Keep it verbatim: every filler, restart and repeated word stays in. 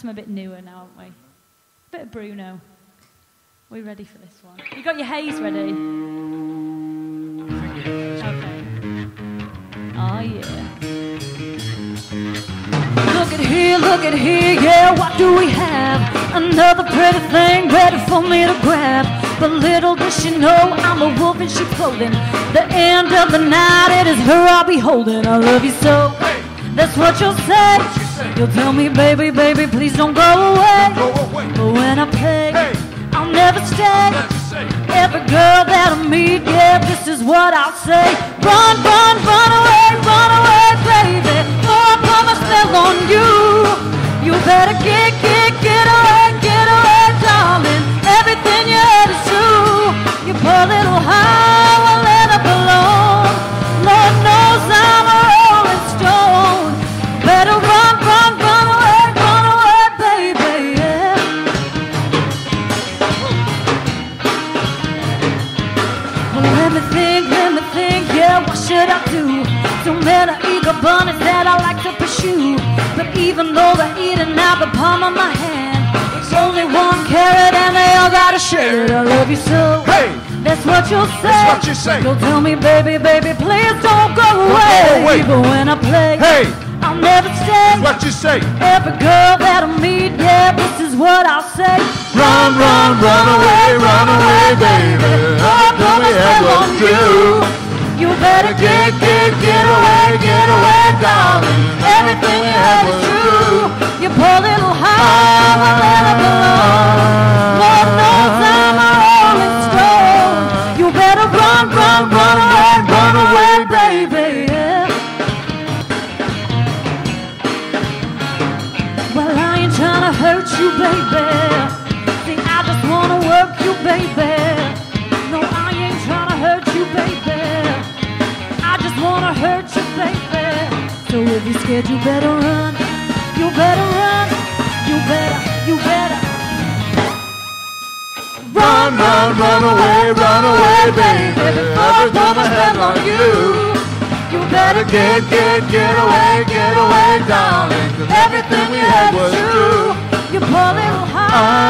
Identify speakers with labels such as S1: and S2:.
S1: some a bit newer now, haven't we? A bit of Bruno. Are we ready for this one? You got your haze ready? Okay. Oh, yeah. Look at here, look at here, yeah, what do we have? Another pretty thing ready for me to grab. But little does she know I'm a wolf in sheep's clothing. The end of the night, it is her I'll be holding. I love you so, that's what you'll say. You'll tell me, baby, baby, please don't go away. But when I play, I'll never stay. Every girl that I meet, yeah, this is what I'll say. Run, run, run away, run away, baby. Oh, I put my spell on you. You better get, get, get away, get away, darling. Everything you had is true. You put a little high, well, let it belong. Lord knows I'm a rolling stone. Better run, run, run away, run away, baby, yeah. Well, let me think, let me think, yeah, what should I do? So many eager bunnies that I like to pursue. But even though they're eating out the palm of my hand, it's only one carrot and they all gotta share it. I love you so, hey, that's what you'll say.
S2: That's what you say.
S1: You'll tell me, baby, baby, please don't go away.
S2: away.
S1: But when I play,
S2: hey,
S1: I'll never stay.
S2: That's what you say.
S1: Every girl that I meet, yeah, this is what I'll say.
S2: Run, run, run away, run away, baby.
S1: Oh, put my spell on you. You better get, get, get away, get away, darling. Everything you had is true. You pull a little high, but let it belong. Lord knows I'm a rolling stone. You better run, run, run away, run away, baby, yeah. Well, I ain't trying to hurt you, baby. See, I just wanna work you, baby. No, I ain't trying to hurt you, baby. I just wanna hurt you, baby. So if you're scared, you better run. You better run. You better, you better
S2: run, run, run away, run away, baby. Every time I have on you,
S1: you better
S2: get, get, get away, get away, darling. 'Cause everything we had was true.
S1: You pull a little high.